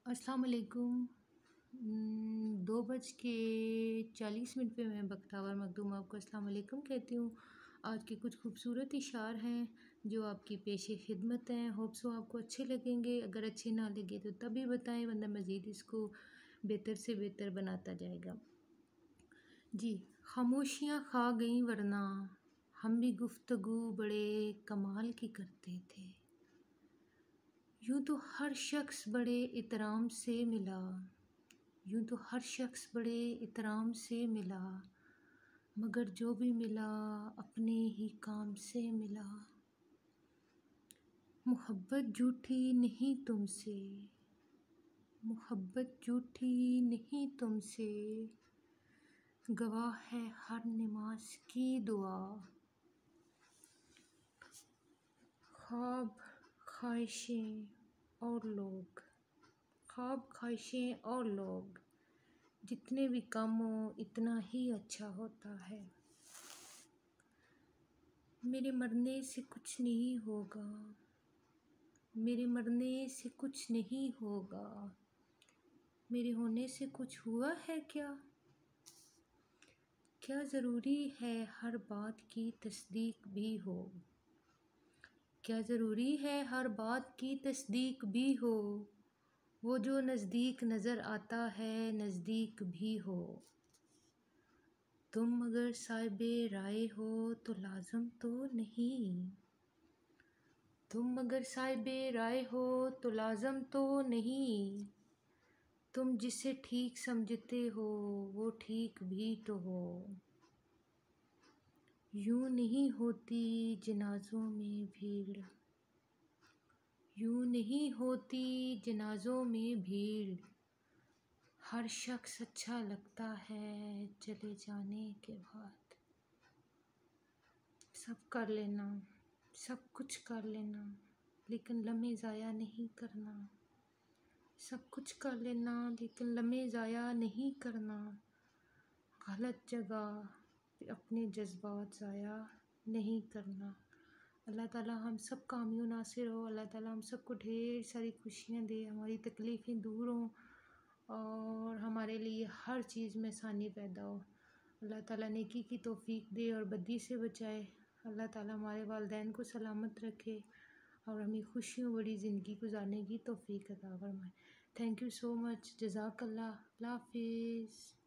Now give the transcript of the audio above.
अस्सलाम वालेकुम। 2:40 पे मैं बख्तावर मखदूम आपको अस्सलाम वालेकुम कहती हूँ। आज के कुछ खूबसूरत इशार हैं जो आपकी पेशे खिदमत हैं। होप सो आपको अच्छे लगेंगे। अगर अच्छे ना लगे तो तभी बताएं, वरना मज़ीद इसको बेहतर से बेहतर बनाता जाएगा। जी, खामोशियाँ खा गईं वरना हम भी गुफ्तगू बड़े कमाल की करते थे। यूँ तो हर शख्स बड़े इतराम से मिला, यूँ तो हर शख्स बड़े इतराम से मिला, मगर जो भी मिला अपने ही काम से मिला। मोहब्बत झूठी नहीं तुमसे, मोहब्बत झूठी नहीं तुमसे, गवाह है हर नमाज की दुआ। ख्वाब ख्वाहिशें और लोग, ख्वाब ख्वाहिशें और लोग, जितने भी कम हो इतना ही अच्छा होता है। मेरे मरने से कुछ नहीं होगा, मेरे मरने से कुछ नहीं होगा, मेरे होने से कुछ हुआ है क्या? क्या ज़रूरी है हर बात की तस्दीक भी हो, क्या ज़रूरी है हर बात की तस्दीक भी हो, वो जो नज़दीक नज़र आता है नज़दीक भी हो। तुम अगर साहिबे राय हो तो लाज़िम तो नहीं, तुम अगर साहिबे राय हो तो लाज़िम तो नहीं, तुम जिसे ठीक समझते हो वो ठीक भी तो हो। यूँ नहीं होती जनाज़ों में भीड़, यूँ नहीं होती जनाज़ों में भीड़, हर शख्स अच्छा लगता है चले जाने के बाद। सब कर लेना, सब कुछ कर लेना, लेकिन लम्हे ज़ाया नहीं करना। सब कुछ कर लेना लेकिन लम्हे ज़ाया नहीं करना। गलत जगह पे अपने जज्बात ज़ाया नहीं करना। अल्लाह ताला हम सब कामियों नासिर हो। अल्लाह ताला हम सबको ढेर सारी खुशियाँ दे, हमारी तकलीफ़ें दूर हों और हमारे लिए हर चीज़ में आसानी पैदा हो। अल्लाह ताला नेकी की तौफ़ीक दे और बदी से बचाए। अल्लाह ताला हमारे वालिदैन को सलामत रखे और हमें खुशियों भरी ज़िंदगी गुजारने की तौफ़ीक अता फ़रमाए। Thank you so much. जज़ाकल्लाह। अल्लाह हाफ़िज़।